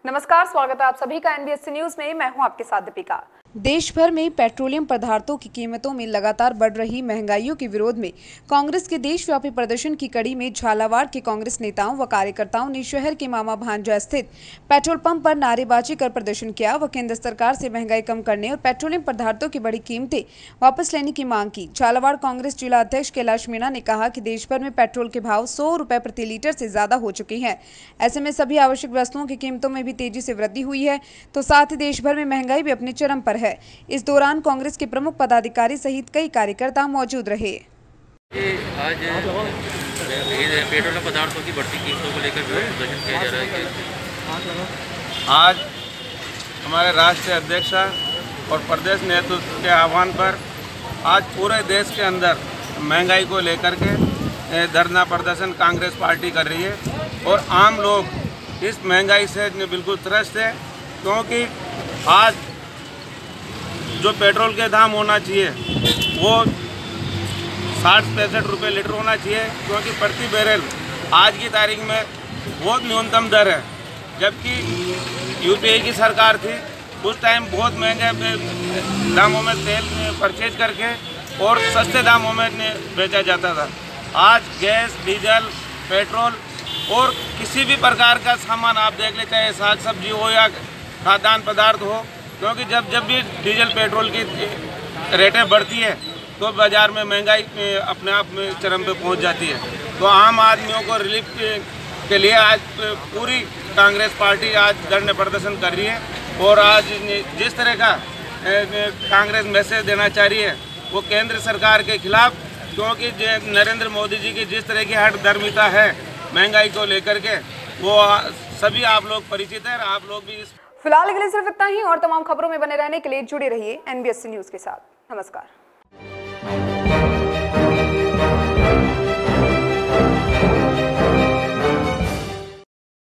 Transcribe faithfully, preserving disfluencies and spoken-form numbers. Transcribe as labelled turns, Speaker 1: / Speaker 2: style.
Speaker 1: नमस्कार, स्वागत है आप सभी का एनबीएससी न्यूज में। मैं हूं आपके साथ दीपिका।
Speaker 2: देश भर में पेट्रोलियम पदार्थों की कीमतों में लगातार बढ़ रही महंगाइयों के विरोध में कांग्रेस के देशव्यापी प्रदर्शन की कड़ी में झालावाड़ के कांग्रेस नेताओं व कार्यकर्ताओं ने शहर के मामा भांजा स्थित पेट्रोल पंप पर नारेबाजी कर प्रदर्शन किया व केंद्र सरकार से महंगाई कम करने और पेट्रोलियम पदार्थों की बड़ी कीमतें वापस लेने की मांग की। झालावाड़ कांग्रेस जिला अध्यक्ष कैलाश मीणा ने कहा कि देश भर में पेट्रोल के भाव सौ रुपए प्रति लीटर से ज्यादा हो चुके हैं। ऐसे में सभी आवश्यक वस्तुओं की कीमतों में भी तेजी से वृद्धि हुई है, तो साथ ही देश भर में महंगाई भी अपने चरम पर है। इस दौरान कांग्रेस के प्रमुख पदाधिकारी सहित कई कार्यकर्ता मौजूद रहे।
Speaker 3: आज पेट्रोल पदार्थों की बढ़ती कीमतों को लेकर प्रदर्शन किया जा रहा है।
Speaker 4: आज हमारे राष्ट्रीय अध्यक्ष और प्रदेश नेतृत्व के आह्वान पर आज पूरे देश के अंदर महंगाई को लेकर के धरना प्रदर्शन कांग्रेस पार्टी कर रही है और आम लोग इस महंगाई से बिल्कुल त्रस्त है, क्योंकि आज जो पेट्रोल के दाम होना चाहिए वो साठ पैंसठ रुपये लीटर होना चाहिए, क्योंकि प्रति बैरल आज की तारीख में बहुत न्यूनतम दर है। जबकि यूपीए की सरकार थी उस टाइम बहुत महंगे दामों में तेल परचेज करके और सस्ते दामों में बेचा जाता था। आज गैस, डीजल, पेट्रोल और किसी भी प्रकार का सामान आप देख ले, चाहे साग सब्जी हो या खाद्यान्न पदार्थ हो, क्योंकि जब जब भी डीजल पेट्रोल की रेटें बढ़ती है तो बाज़ार में महंगाई अपने आप में चरम पे पहुंच जाती है। तो आम आदमियों को रिलीफ के लिए आज पूरी कांग्रेस पार्टी आज धरने प्रदर्शन कर रही है और आज जिस तरह का कांग्रेस मैसेज देना चाह रही है वो केंद्र सरकार के खिलाफ, क्योंकि नरेंद्र मोदी जी की जिस तरह की हठधर्मिता है महंगाई को लेकर के वो सभी आप लोग परिचित हैं। आप लोग भी इस
Speaker 1: फिलहाल के लिए सिर्फ इतना ही और तमाम खबरों में बने रहने के लिए जुड़े रहिए एनबीएससी न्यूज के साथ। नमस्कार।